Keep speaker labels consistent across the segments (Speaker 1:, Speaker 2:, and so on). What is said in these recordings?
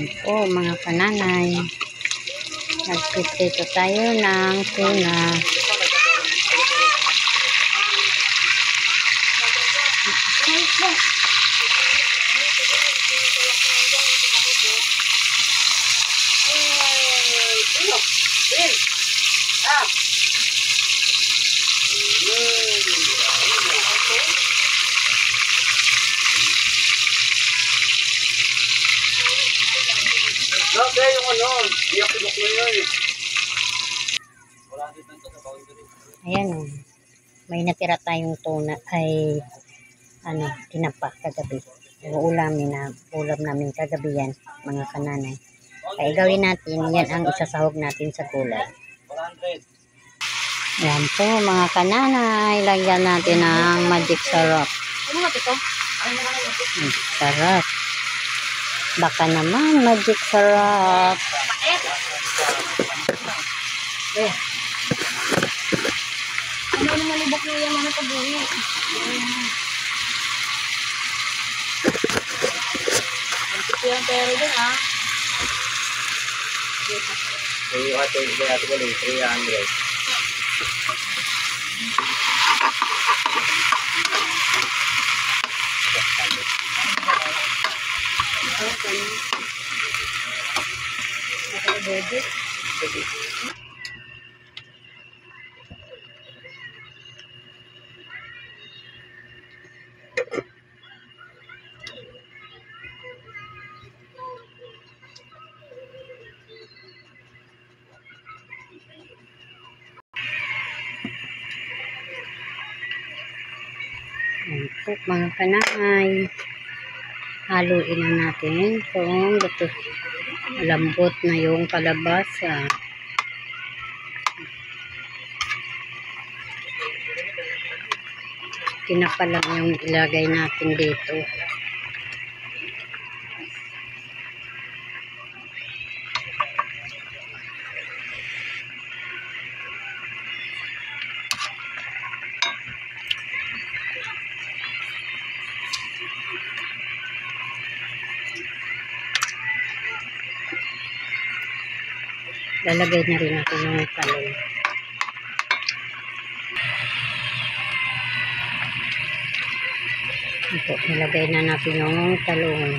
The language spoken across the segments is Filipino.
Speaker 1: Po mga kananay, nagpiprito tayo ng tuna.
Speaker 2: Grabe yung ano, iyak ko yun.
Speaker 1: Ayan o, may natira tayong tuna ay tinapa kagabi. Ulam namin kagabi yan mga kananay. Kaya gawin natin, yan ang isasahog natin sa gulay. Ayan po mga kananay, lagyan natin ng magic sarap. Sarap. Baka naman magic sarap.
Speaker 3: Ano naman ibok na yung mga tabuhi. Ang yung pera dun ah.
Speaker 2: Yung ate ko lang, 300.
Speaker 1: Ayan po mga kananay, haluin na natin kung lambot na yung kalabasa. Tinapa lang yung ilagay natin dito. Lalagay na rin natin yung talong. Ito, nilagay na natin yung talong.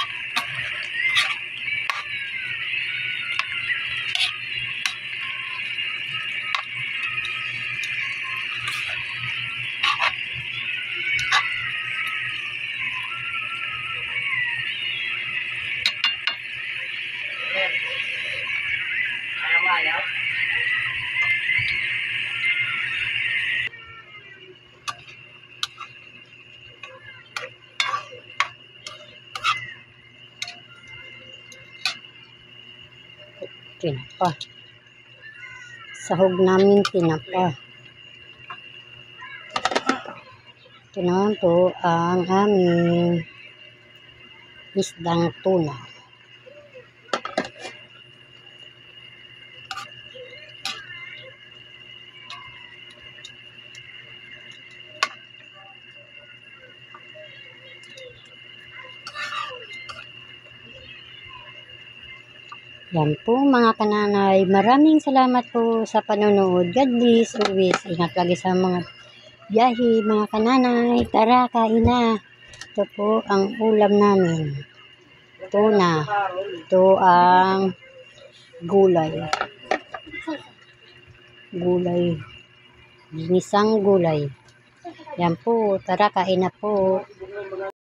Speaker 1: Tinapa. Sahog namin tinapa. Ito naman po ang aming isdang tuna. Yan po mga kananay, maraming salamat po sa panonood. God bless always. Ingat lagi sa mga biyahe mga kananay. Tara, kain na. Ito po ang ulam namin. Tuna. Ito ang gulay. Ginisang gulay. Yan po, tara kain na po.